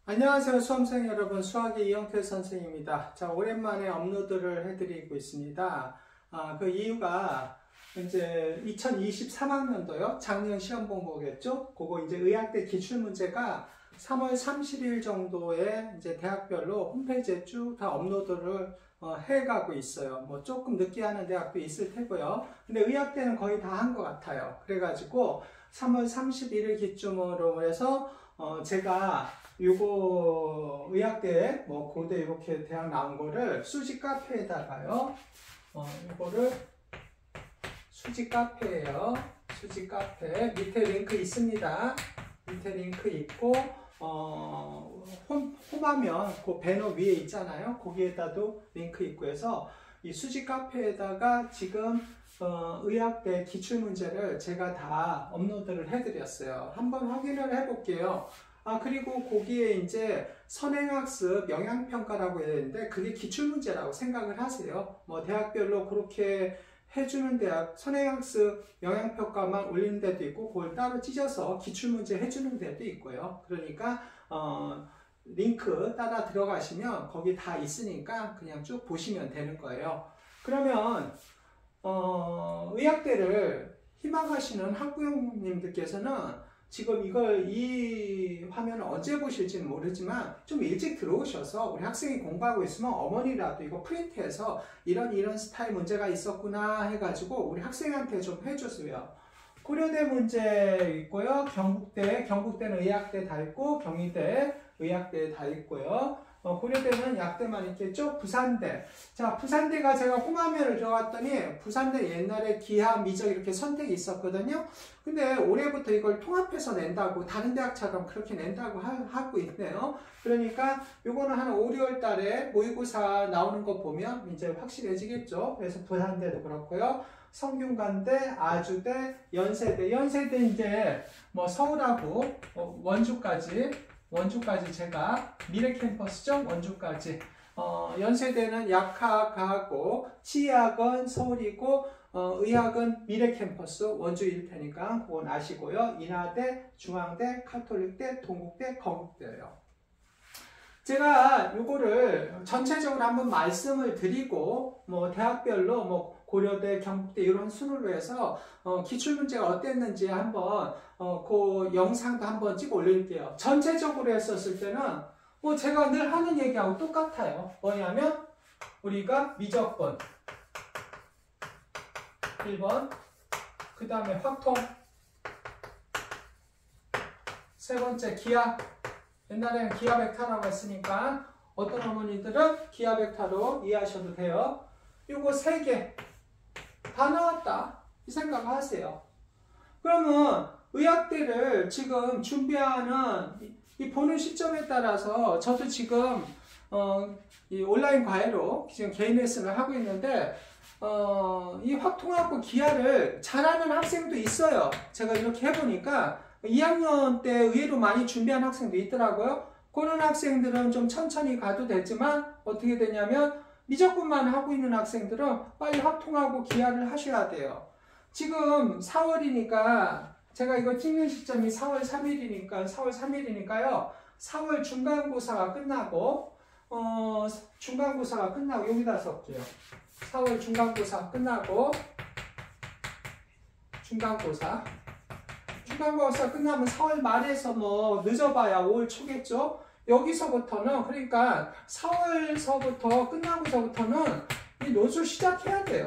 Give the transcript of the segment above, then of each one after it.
안녕하세요 수험생 여러분, 수학의 이영표 선생입니다. 자, 오랜만에 업로드를 해드리고 있습니다. 그 이유가 이제 2023학년도요 작년 시험 본 거겠죠. 그거 이제 의학대 기출문제가 3월 30일 정도에 이제 대학별로 홈페이지에 쭉 다 업로드를 해가고 있어요. 뭐 조금 늦게 하는 대학도 있을 테고요. 근데 의학대는 거의 다 한 것 같아요. 그래가지고 3월 31일 기점으로 해서 제가 요거 의학대 뭐 고대 이렇게 대학 나온 거를 수지 카페에다가요. 이거를 수지 카페예요. 수지 카페 밑에 링크 있습니다. 밑에 링크 있고 홈하면 그 배너 위에 있잖아요. 거기에다도 링크 있고 해서 이 수지 카페에다가 지금 의학대 기출문제를 제가 다 업로드를 해드렸어요. 한번 확인을 해볼게요. 그리고 거기에 이제 선행학습 영향평가라고 해야 되는데 그게 기출문제라고 생각을 하세요. 뭐 대학별로 그렇게 해주는 대학 선행학습 영향평가만 올리는 데도 있고 그걸 따로 찢어서 기출문제 해주는 데도 있고요. 그러니까 링크 따라 들어가시면 거기 다 있으니까 그냥 쭉 보시면 되는 거예요. 그러면 의학대를 희망하시는 학부형님들께서는 지금 이 화면을 언제 보실지는 모르지만 좀 일찍 들어오셔서 우리 학생이 공부하고 있으면 어머니라도 이거 프린트해서 이런 스타일 문제가 있었구나 해가지고 우리 학생한테 좀 해주세요. 고려대 문제 있고요. 경북대는 의학대 다 있고 경희대 의학대 다 있고요. 고려대는 약대만 있겠죠. 부산대. 자, 부산대가 제가 홈화면을 들어갔더니 부산대 옛날에 기하, 미적 이렇게 선택이 있었거든요. 근데 올해부터 이걸 통합해서 낸다고 다른 대학처럼 그렇게 낸다고 하고 있네요. 그러니까 요거는 한 5, 6월 달에 모의고사 나오는 거 보면 이제 확실해지겠죠. 그래서 부산대도 그렇고요. 성균관대, 아주대, 연세대 이제 뭐 서울하고 원주까지 제가 미래 캠퍼스죠. 원주까지 연세대는 약학하고 치의학은 서울이고 의학은 미래 캠퍼스 원주일 테니까 그건 아시고요. 인하대, 중앙대, 카톨릭대, 동국대, 건국대예요. 제가 요거를 전체적으로 한번 말씀을 드리고 뭐 대학별로 뭐 고려대, 경북대 이런 순으로 해서 기출문제가 어땠는지 한번 그 영상도 한번 찍어 올릴게요. 전체적으로 했었을 때는 뭐 제가 늘 하는 얘기하고 똑같아요. 뭐냐면 우리가 미적분 1번, 그 다음에 확통, 세 번째 기하, 옛날에는 기하 벡터라고 했으니까 어떤 어머니들은 기하 벡터로 이해하셔도 돼요. 요거 3개 다 나왔다 이 생각 하세요. 그러면 의학대를 지금 준비하는 이 보는 시점에 따라서 저도 지금 이 온라인 과외로 지금 개인 레슨을 하고 있는데 이 확통하고 기하를 잘하는 학생도 있어요. 제가 이렇게 해보니까 2학년 때 의외로 많이 준비한 학생도 있더라고요. 그런 학생들은 좀 천천히 가도 되지만 어떻게 되냐면 미적분만 하고 있는 학생들은 빨리 확통하고 기하를 하셔야 돼요. 지금 4월이니까 제가 이거 찍는 시점이 4월 3일이니까요. 4월 중간고사가 끝나고 여기다 쓸게요. 4월 중간고사 끝나고 중간고사 끝나면 4월 말에서 뭐 늦어봐야 5월 초겠죠. 여기서부터는 그러니까 4월서부터 끝나고서부터는 이 논술 시작해야 돼요.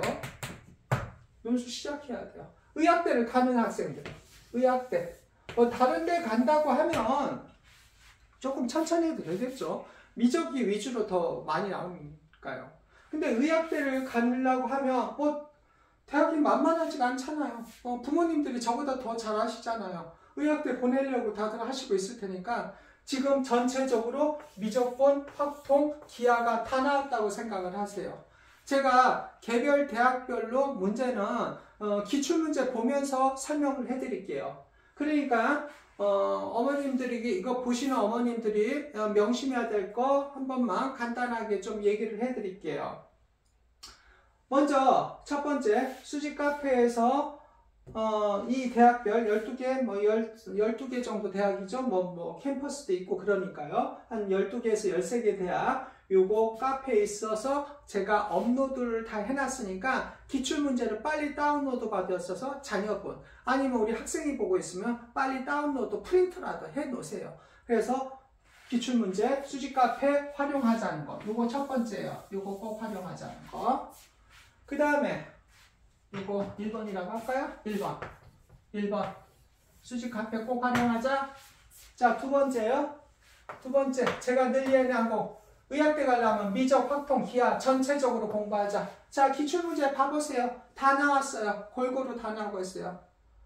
의학대를 가는 학생들, 의학대 다른 데 간다고 하면 조금 천천히 해도 되겠죠. 미적이 위주로 더 많이 나오니까요. 근데 의학대를 가려고 하면 대학이 만만하지가 않잖아요. 부모님들이 저보다 더 잘 아시잖아요. 의학대 보내려고 다들 하시고 있을 테니까 지금 전체적으로 미적분, 확통, 기하가 다 나왔다고 생각을 하세요. 제가 개별 대학별로 문제는 기출문제 보면서 설명을 해드릴게요. 그러니까 어머님들이 이거 보시는 어머님들이 명심해야 될 거 한 번만 간단하게 좀 얘기를 해드릴게요. 먼저 첫 번째 수지 카페에서 이 대학별 12개, 12개 정도 대학이죠. 캠퍼스도 있고 그러니까요. 한 12개에서 13개 대학, 요거 카페에 있어서 제가 업로드를 다 해놨으니까 기출문제를 빨리 다운로드 받았어서 자녀분, 아니면 우리 학생이 보고 있으면 빨리 다운로드 프린트라도 해 놓으세요. 그래서 기출문제, 수지 카페 활용하자는 거. 요거 첫 번째예요. 요거 꼭 활용하자는 거. 그 다음에 이거 1번이라고 할까요? 1번. 수직 카페 꼭 활용하자. 자, 두 번째요. 두 번째, 제가 늘 얘기한 거. 의학대 가려면 미적, 확통, 기하 전체적으로 공부하자. 자, 기출문제 봐보세요. 다 나왔어요. 골고루 다 나오고 있어요.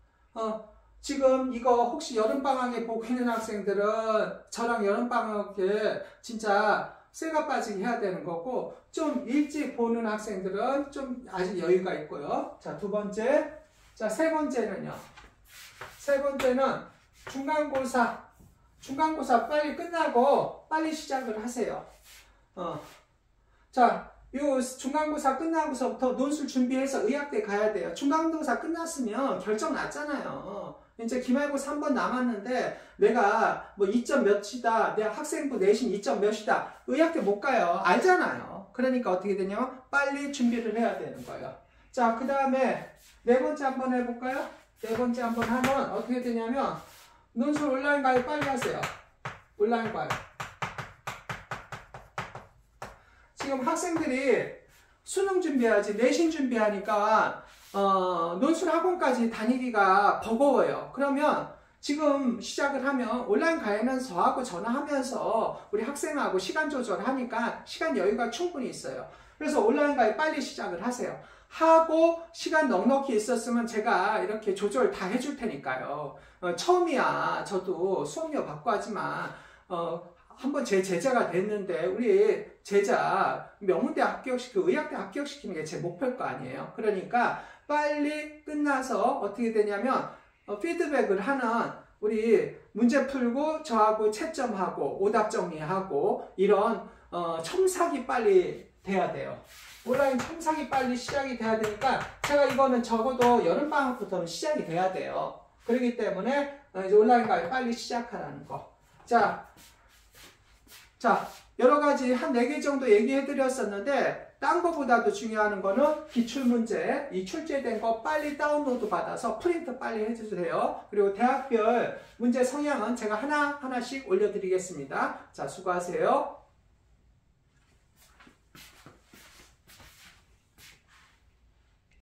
지금 이거 혹시 여름방학에 보고 있는 학생들은 저랑 여름방학에 진짜 쇠가 빠지게 해야 되는 거고, 좀 일찍 보는 학생들은 좀 아직 여유가 있고요. 자, 두 번째. 자, 세 번째는요. 세 번째는 중간고사 빨리 끝나고 빨리 시작을 하세요. 자, 요 중간고사 끝나고서부터 논술 준비해서 의학대 가야 돼요. 중간고사 끝났으면 결정 났잖아요. 이제 기말고사 한 번 남았는데 내가 뭐 2점 몇이다, 내가 학생부 내신 2점 몇이다, 의학대 못 가요. 알잖아요. 그러니까 어떻게 되냐면 빨리 준비를 해야 되는 거예요. 자, 그 다음에 네 번째 한번 해볼까요? 네 번째 한번 하면 어떻게 되냐면 논술 온라인 가입 빨리 하세요. 온라인 가입. 지금 학생들이 수능 준비하지 내신 준비하니까 논술 학원까지 다니기가 버거워요. 그러면 지금 시작을 하면 온라인 가입은 저하고 전화하면서 우리 학생하고 시간 조절하니까 시간 여유가 충분히 있어요. 그래서 온라인 가입 빨리 시작을 하세요. 하고 시간 넉넉히 있었으면 제가 이렇게 조절 다 해줄 테니까요. 처음이야. 저도 수업료 받고 하지만 한번 제 제자가 됐는데 우리 제자 명문대 합격시키고 의학대 합격시키는 게 제 목표일 거 아니에요. 그러니까 빨리 끝나서 어떻게 되냐면 피드백을 하는 우리 문제 풀고 저하고 채점하고 오답 정리하고 이런 첨삭이 빨리 돼야 돼요. 온라인 첨삭이 빨리 시작이 돼야 되니까 제가 이거는 적어도 여름방학부터는 시작이 돼야 돼요. 그렇기 때문에 이제 온라인 가입 빨리 시작하라는 거. 자, 여러 가지 한 4개 정도 얘기해 드렸었는데 딴 거보다도 중요한 거는 기출문제, 이 출제된 거 빨리 다운로드 받아서 프린트 빨리 해주세요. 그리고 대학별 문제 성향은 제가 하나하나씩 올려드리겠습니다. 자, 수고하세요.